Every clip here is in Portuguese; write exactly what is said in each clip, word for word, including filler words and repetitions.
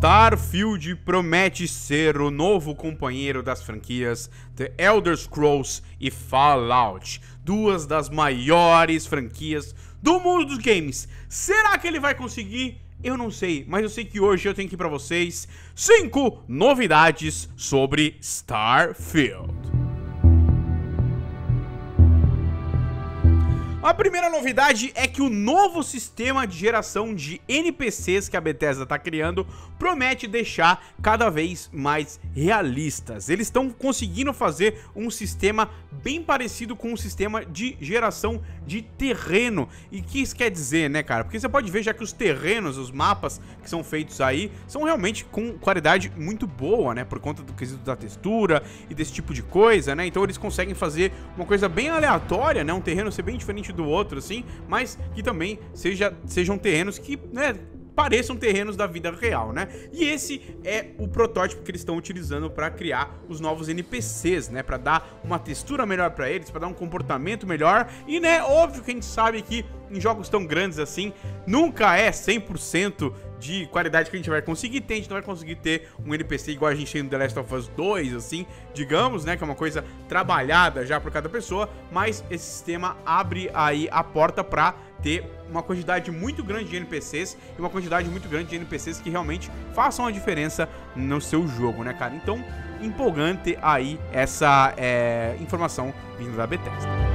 Starfield promete ser o novo companheiro das franquias The Elder Scrolls e Fallout, duas das maiores franquias do mundo dos games. Será que ele vai conseguir? Eu não sei, mas eu sei que hoje eu tenho aqui pra vocês cinco novidades sobre Starfield. A primeira novidade é que o novo sistema de geração de N P Cs que a Bethesda está criando promete deixar cada vez mais realistas. Eles estão conseguindo fazer um sistema bem parecido com um sistema de geração de terreno. E o que isso quer dizer, né, cara? Porque você pode ver já que os terrenos, os mapas que são feitos aí, são realmente com qualidade muito boa, né? Por conta do quesito da textura e desse tipo de coisa, né? Então eles conseguem fazer uma coisa bem aleatória, né? Um terreno ser bem diferente do outro, assim, mas que também seja, sejam terrenos que, né, pareçam terrenos da vida real, né? E esse é o protótipo que eles estão utilizando para criar os novos N P Cs, né? Para dar uma textura melhor para eles, para dar um comportamento melhor. E, né, óbvio que a gente sabe que em jogos tão grandes assim, nunca é cem por cento de qualidade que a gente vai conseguir ter. A gente não vai conseguir ter um N P C igual a gente tem no The Last of Us dois, assim, digamos, né? Que é uma coisa trabalhada já por cada pessoa. Mas esse sistema abre aí a porta para ter uma quantidade muito grande de N P Cs e uma quantidade muito grande de N P Cs que realmente façam a diferença no seu jogo, né, cara? Então, empolgante aí essa é, informação vindo da Bethesda.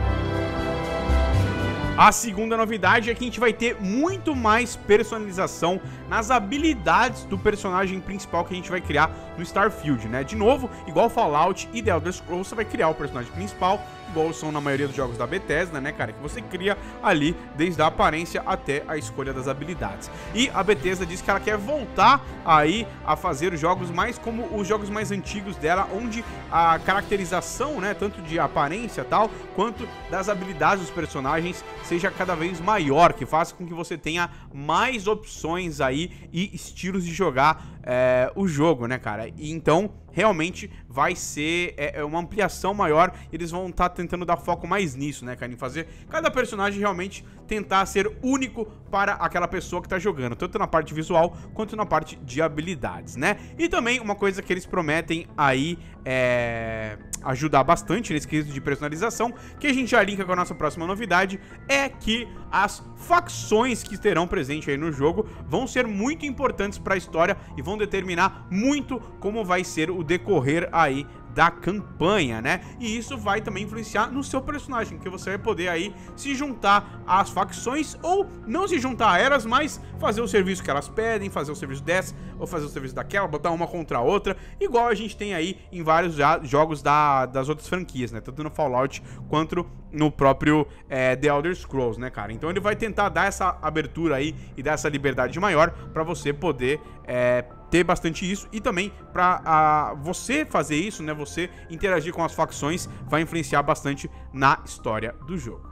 A segunda novidade é que a gente vai ter muito mais personalização nas habilidades do personagem principal que a gente vai criar no Starfield, né? De novo, igual Fallout e The Elder Scrolls, você vai criar o personagem principal, igual são na maioria dos jogos da Bethesda, né, cara? Que você cria ali desde a aparência até a escolha das habilidades. E a Bethesda diz que ela quer voltar aí a fazer jogos mais como os jogos mais antigos dela, onde a caracterização, né, tanto de aparência tal, quanto das habilidades dos personagens seja cada vez maior, que faça com que você tenha mais opções aí e estilos de jogar é, o jogo, né, cara? E então, realmente vai ser é, uma ampliação maior. Eles vão estar tá tentando dar foco mais nisso, né, cara? Em fazer cada personagem realmente tentar ser único para aquela pessoa que tá jogando, tanto na parte visual quanto na parte de habilidades, né? E também uma coisa que eles prometem aí é ajudar bastante nesse quesito de personalização, que a gente já linka com a nossa próxima novidade, é que as facções que terão presente aí no jogo vão ser muito importantes para a história e vão determinar muito como vai ser o decorrer aí da campanha, né? E isso vai também influenciar no seu personagem, porque você vai poder aí se juntar às facções ou não se juntar a elas, mas fazer o serviço que elas pedem, fazer o serviço dessa ou fazer o serviço daquela, botar uma contra a outra, igual a gente tem aí em vários jogos da, das outras franquias, né? Tanto no Fallout quanto no próprio é, The Elder Scrolls, né, cara? Então ele vai tentar dar essa abertura aí e dar essa liberdade maior pra você poder é, ter bastante isso, e também pra uh, você fazer isso, né, você interagir com as facções, vai influenciar bastante na história do jogo.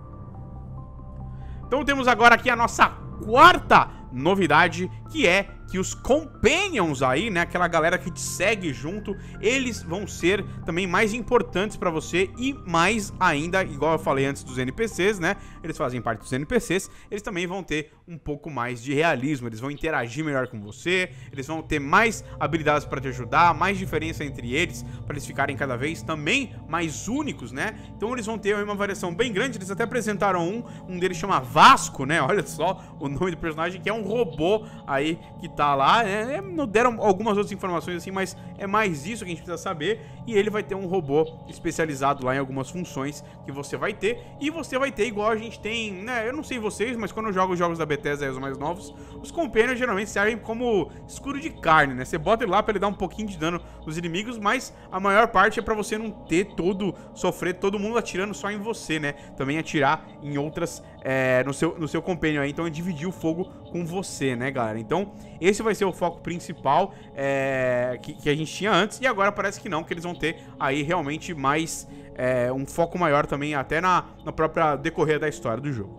Então temos agora aqui a nossa quarta novidade, que é que os Companions aí, né, aquela galera que te segue junto, eles vão ser também mais importantes pra você e mais ainda, igual eu falei antes dos N P Cs, né, eles fazem parte dos N P Cs, eles também vão ter um pouco mais de realismo, eles vão interagir melhor com você, eles vão ter mais habilidades pra te ajudar, mais diferença entre eles, pra eles ficarem cada vez também mais únicos, né, então eles vão ter uma variação bem grande. Eles até apresentaram um, um deles chama Vasco, né, olha só o nome do personagem, que é um robô aí que tá lá, né? Não deram algumas outras informações assim, mas é mais isso que a gente precisa saber. E ele vai ter um robô especializado lá em algumas funções que você vai ter, e você vai ter igual a gente tem, né? Eu não sei vocês, mas quando eu jogo os jogos da Bethesda, os mais novos, os Companions geralmente servem como escudo de carne, né? Você bota ele lá pra ele dar um pouquinho de dano nos inimigos, mas a maior parte é pra você não ter todo, sofrer todo mundo atirando só em você, né? Também atirar em outras, é, no seu, no seu Companion aí, então é dividir o fogo com você, né, galera? Então esse vai ser o foco principal é, que, que a gente tinha antes, e agora parece que não, que eles vão ter aí realmente mais é, um foco maior também até na, na própria decorrer da história do jogo.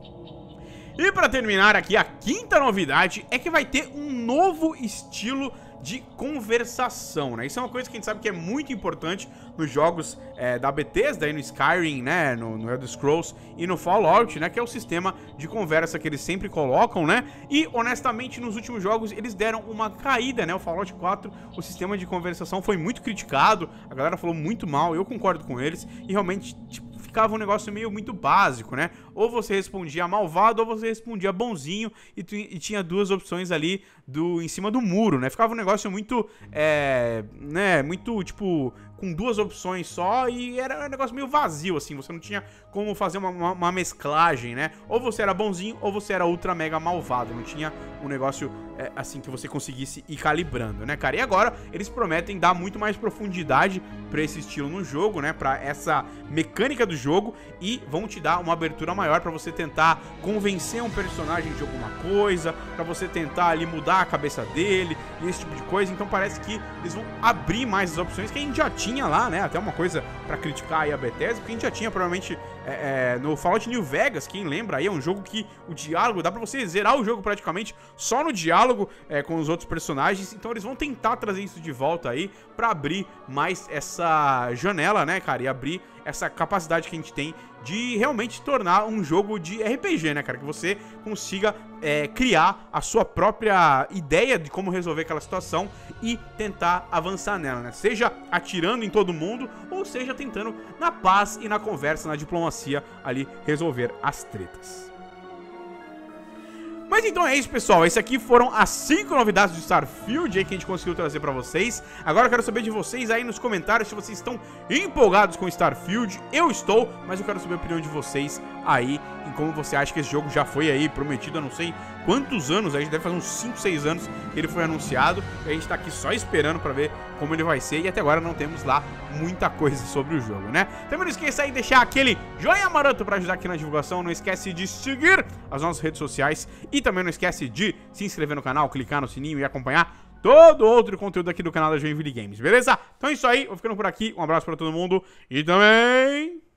E pra terminar aqui, a quinta novidade é que vai ter um novo estilo de conversação, né? Isso é uma coisa que a gente sabe que é muito importante nos jogos é, da Bethesda, aí no Skyrim, né? No, no Elder Scrolls e no Fallout, né? Que é o sistema de conversa que eles sempre colocam, né? E, honestamente, nos últimos jogos eles deram uma caída, né? O Fallout quatro, o sistema de conversação foi muito criticado, a galera falou muito mal, eu concordo com eles, e realmente, tipo, ficava um negócio meio muito básico, né? Ou você respondia malvado ou você respondia bonzinho e, tu, e tinha duas opções ali do, em cima do muro, né? Ficava um negócio muito, é, né, muito, tipo, com duas opções só e era um negócio meio vazio, assim, você não tinha como fazer uma, uma, uma mesclagem, né? Ou você era bonzinho ou você era ultra mega malvado, não tinha um negócio, é, assim, que você conseguisse ir calibrando, né, cara? E agora eles prometem dar muito mais profundidade pra esse estilo no jogo, né? Pra essa mecânica do jogo e vão te dar uma abertura maior pra você tentar convencer um personagem de alguma coisa, pra você tentar ali mudar a cabeça dele e esse tipo de coisa. Então parece que eles vão abrir mais as opções que a gente já tinha lá, né? Até uma coisa pra criticar aí a Bethesda, porque a gente já tinha provavelmente é, é, no Fallout New Vegas, quem lembra aí, é um jogo que o diálogo, dá pra você zerar o jogo praticamente só no diálogo é, com os outros personagens. Então eles vão tentar trazer isso de volta aí pra abrir mais essa janela, né, cara? E abrir essa capacidade que a gente tem de realmente tornar um jogo de R P G, né, cara? Que você consiga é, criar a sua própria ideia de como resolver aquela situação e tentar avançar nela, né? Seja atirando em todo mundo ou seja tentando na paz e na conversa, na diplomacia ali resolver as tretas. Mas então é isso, pessoal, esse aqui foram as cinco novidades do Starfield aí que a gente conseguiu trazer pra vocês. Agora eu quero saber de vocês aí nos comentários se vocês estão empolgados com Starfield. Eu estou, mas eu quero saber a opinião de vocês aí em como você acha que esse jogo já foi aí prometido, eu não sei quantos anos, a gente deve fazer uns cinco, seis anos que ele foi anunciado, e a gente tá aqui só esperando pra ver como ele vai ser, e até agora não temos lá muita coisa sobre o jogo, né? Também não esqueça aí de deixar aquele joinha maroto pra ajudar aqui na divulgação, não esquece de seguir as nossas redes sociais, e também não esquece de se inscrever no canal, clicar no sininho e acompanhar todo outro conteúdo aqui do canal da Joinville Games, beleza? Então é isso aí, vou ficando por aqui, um abraço pra todo mundo, e também...